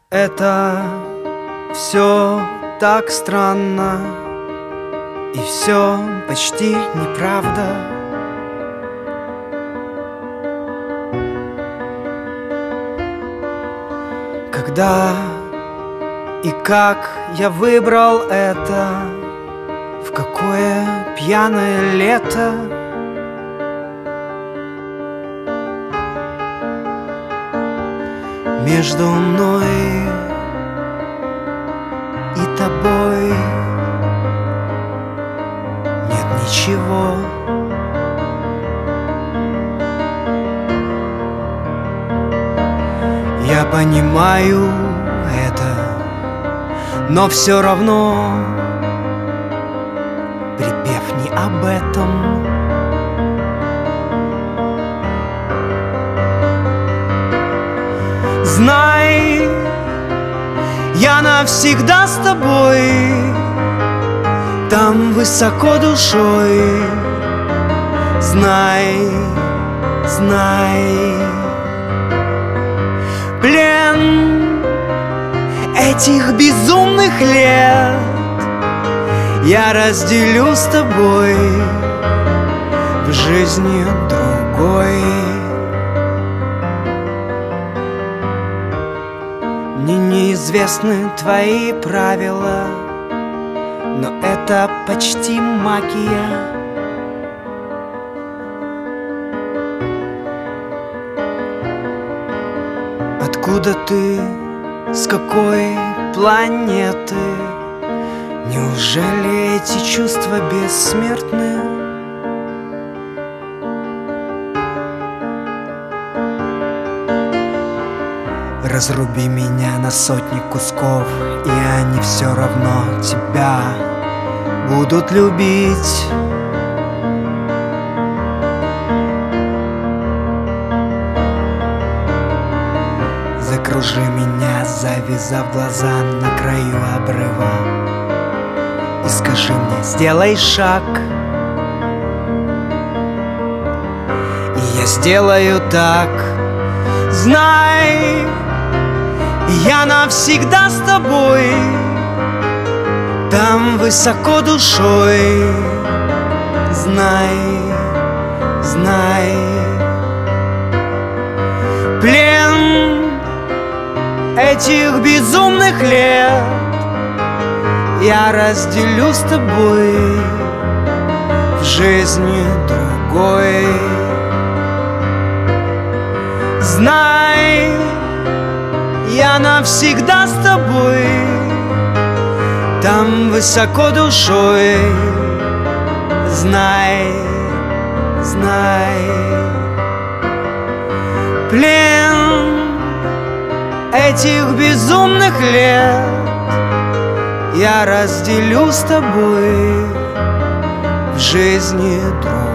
Это все так странно, и все почти неправда. Когда и как я выбрал это, в какое пьяное лето. Между мной и тобой нет ничего. Я понимаю это, но все равно припев не об этом. Знай, я навсегда с тобой, там высоко душой. Знай, знай, плен этих безумных лет я разделю с тобой в жизни другой. Мне неизвестны твои правила, но это почти магия. Откуда ты, с какой планеты? Неужели эти чувства бессмертны? Разруби меня на сотни кусков, и они все равно тебя будут любить. Закружи меня, завязав глаза на краю обрыва, и скажи мне, сделай шаг, и я сделаю так. Знай, я навсегда с тобой, там высоко душой. Знай, знай, плен этих безумных лет я разделю с тобой в жизни другой. Знай, я навсегда с тобой, там высоко душой. Знай, знай, плен этих безумных лет я разделю с тобой в жизни другой.